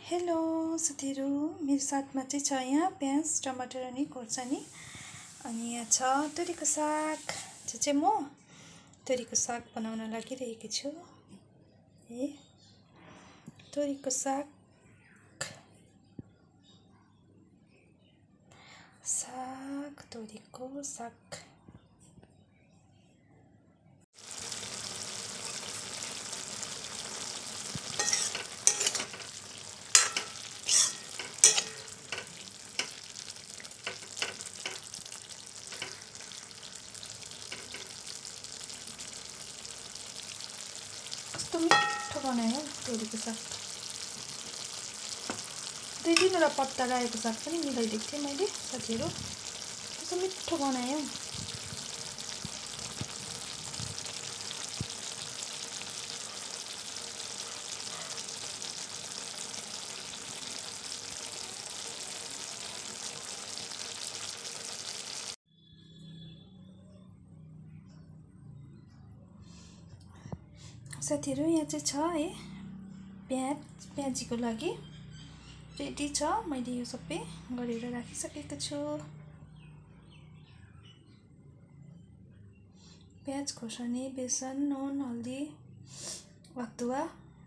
Hello साथीहरू, मेरो साथमा चाहिँ छ यहाँ प्याज टमाटर अनि खोर्सानी अनि यहाँ छ तोरीको साग। चाहिँ म तोरीको साग बनाउन लागिरहेकी छु। तोरीको साग तोरीको साग। कस्तो मिठो बनायो तोरीको साग। 2-3 पत्ता रायोको साग पनि मिलाइदिएको थिएँ मैले साथीहरू। कस्तो मिठो बनायो। साथीहरू यहाँ चाहिँ छ है प्याजीको लागि रेडी छ। मैले यो सबै गरेर राखिसकेको छु। प्याज, खोर्सानी, बेसन, नुन, हल्दी, अदुवा,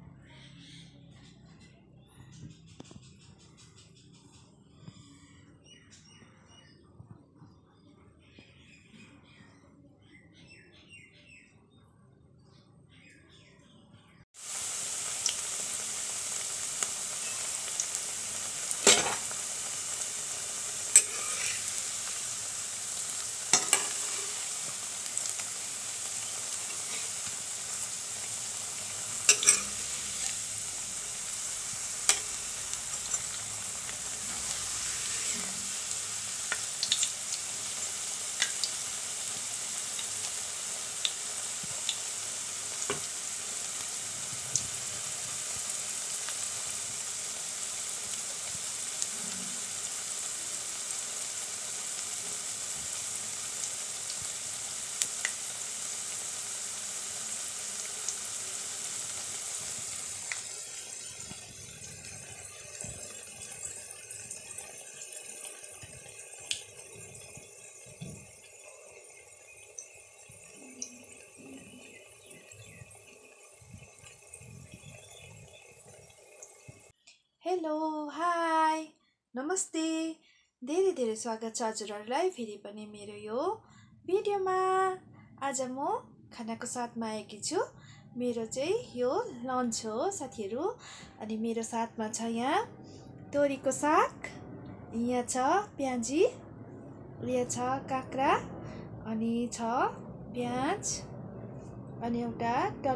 हेलो, हाई, नमस्ते। धेरै स्वागत छ हजुरहरूलाई फेरि पनि मेरो यो भिडियोमा। आज म खानाको साथमा आएकी छु। मेरो चाहिँ यो लन्च हो साथीहरू। अनि मेरो साथमा छ यहाँ तोरीको साग, यहाँ छ प्याजी, यहाँ छ काँक्रा, अनि छ प्याज, अनि एउटा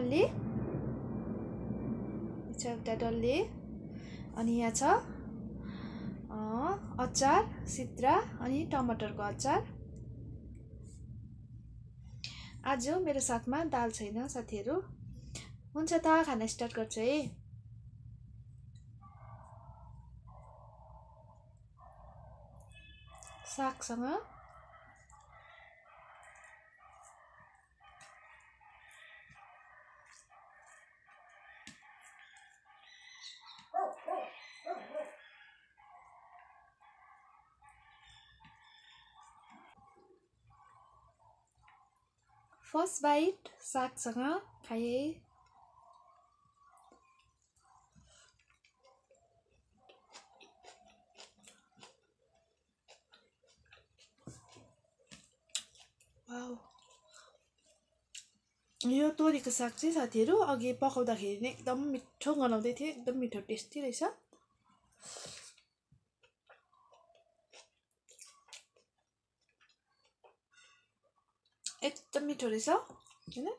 डल्ले, अनि यहाँ छ अचार, सिद्रा अनि टमाटरको अचार। आज मेरो साथमा दाल छैन साथीहरू। हुन्छ त खाना स्टार्ट गर्छु है। सागसँग फर्स्ट बाइट सागसँग खाए। वाउ, यो तोरीको साग चाहिँ साथीहरू अघि पकाउँदाखेरि नै एकदम मिठो गनाउँदै थियो। एकदम मिठो टेस्टी रहेछ। एकदम मिठो रहेछ हैन।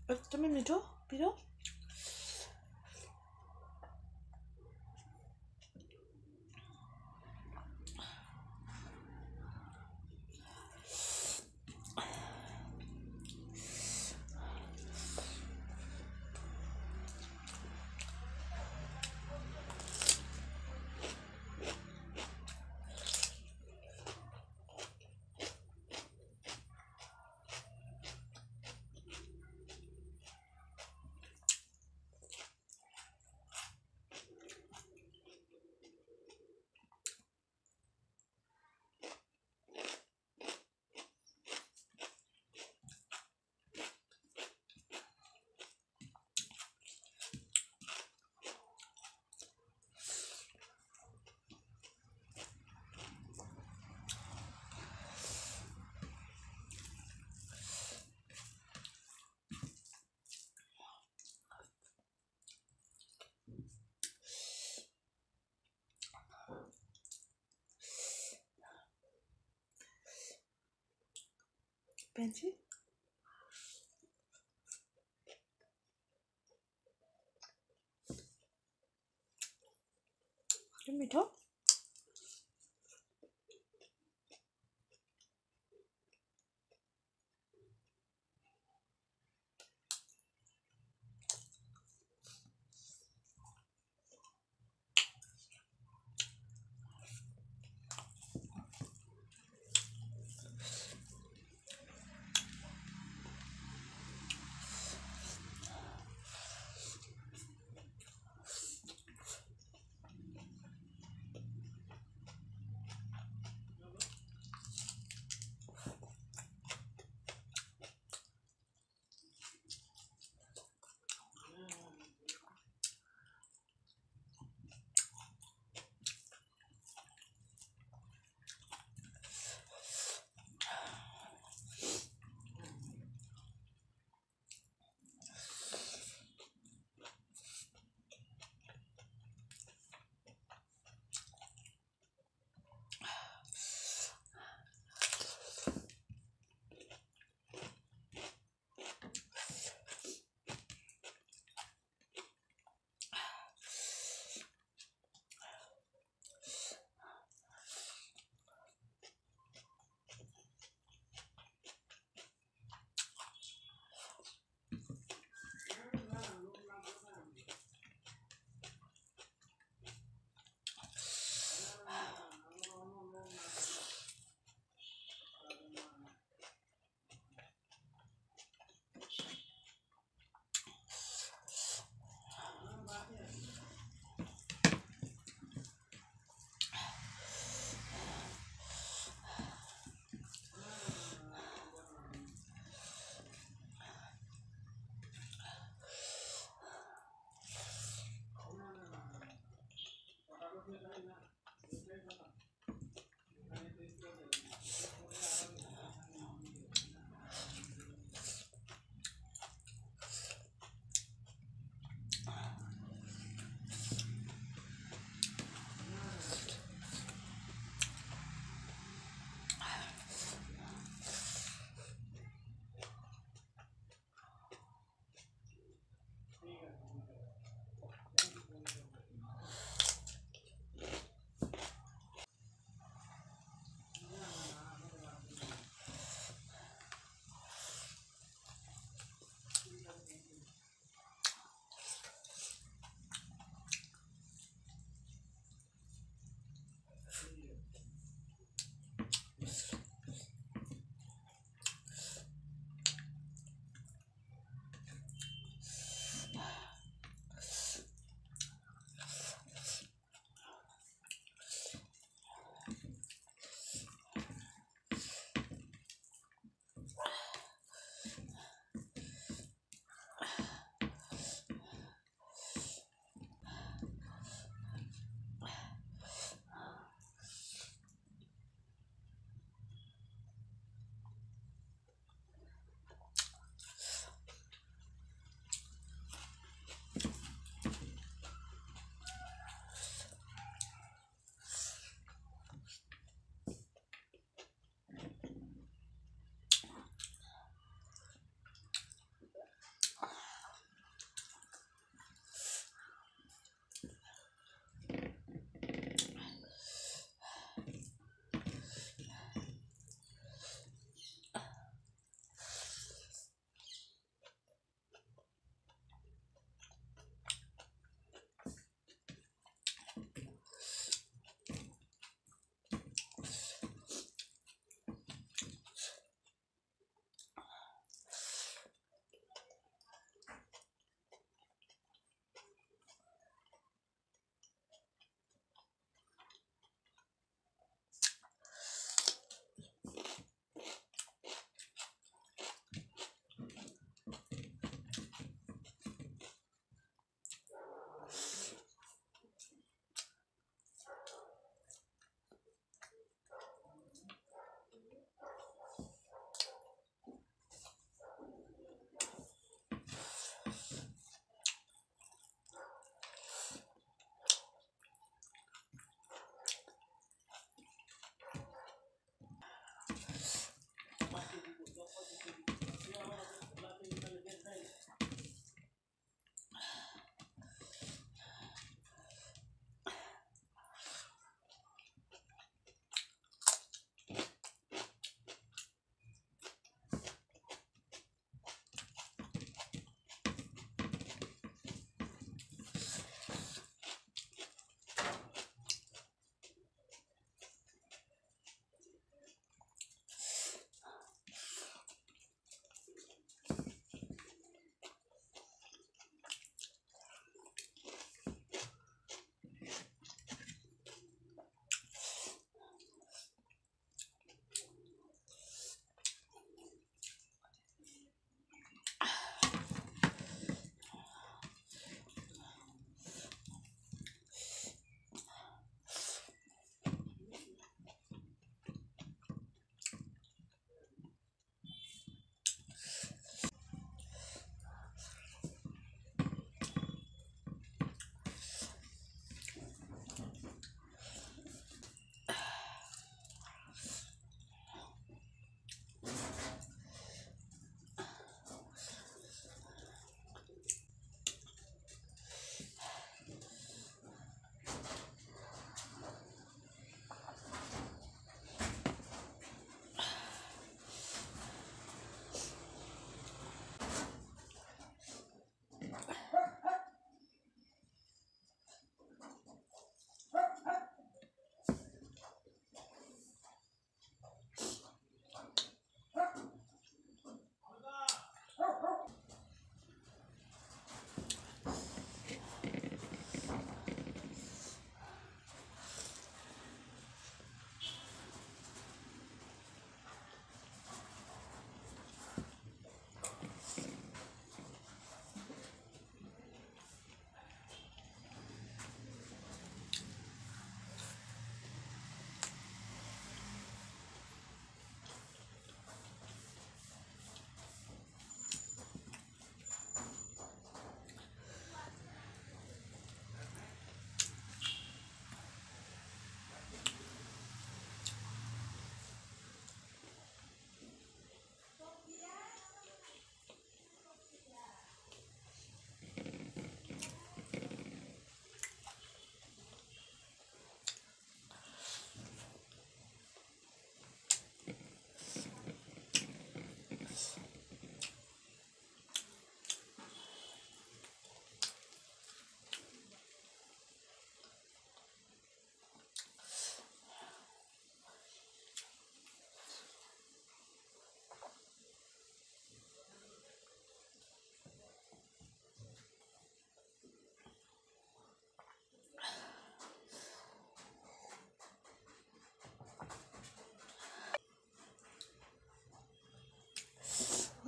एकदमै मिठो पिरो। पेन्ची मिठो।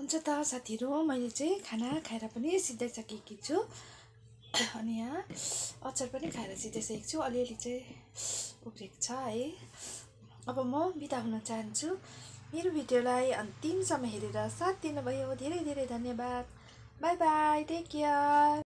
हुन्छ त साथीहरू, मैले चाहिँ खाना खाएर पनि सिधाइसकेकी छु। अनि यहाँ अचार पनि खाएर सिधाइसकेको छु। अलिअलि चाहिँ उब्रेको छ है। अब म बिदा हुन चाहन्छु। मेरो भिडियोलाई अन्तिमसम्म हेरेर साथ दिनुभयो धेरै धेरै धन्यवाद। Bye bye, take care.